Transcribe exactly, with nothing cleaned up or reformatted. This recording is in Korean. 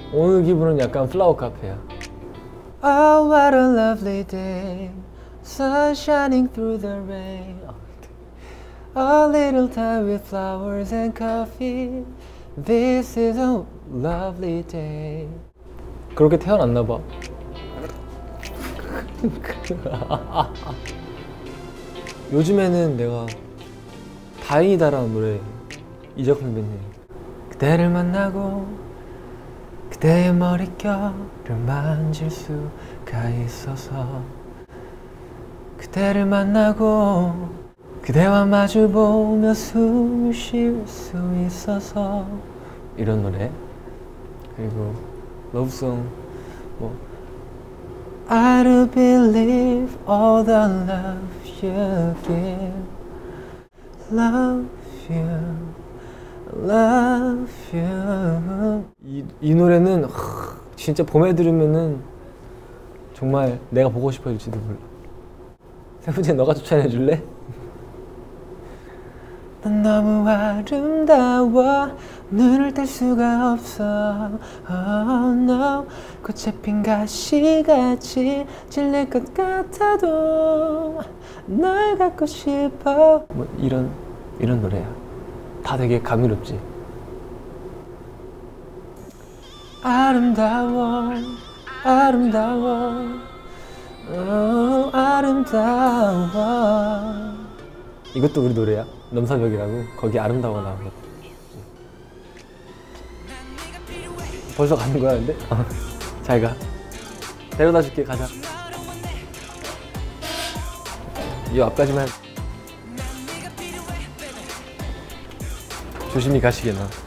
오늘 기분은 약간 플라워 카페야. Oh, what a lovely day, sun shining through the rain. A little time with flowers and coffee. This is a lovely day. 그렇게 태어났나 봐. 요즘에는 내가 다행이다라는 노래 이적 선배님. 그대를 만나고 그대의 머릿결을 만질 수가 있어서 그대를 만나고 그대와 마주보며 숨을 쉴 수 있어서 이런 노래. 그리고 러브송 뭐 I do believe all the love you give. Love you, love you. 이, 이 노래는 하, 진짜 봄에 들으면은 정말 내가 보고 싶어질지도 몰라. 세븐틴 너가 추천해 줄래? 넌 너무 아름다워 눈을 뗄 수가 없어. Oh no, 꽃에 핀 가시같이 질릴 것 같아도 널 갖고 싶어. 뭐 이런 이런 노래야. 다 되게 감미롭지. 아름다워 아름다워 oh, 아름다워. 이것도 우리 노래야. 넘사벽이라고. 거기 아름다워 나오거든. 벌써 가는 거야 근데? 어. 잘 가. 데려다 줄게. 가자. 이 앞까지만 조심히 가시게 나.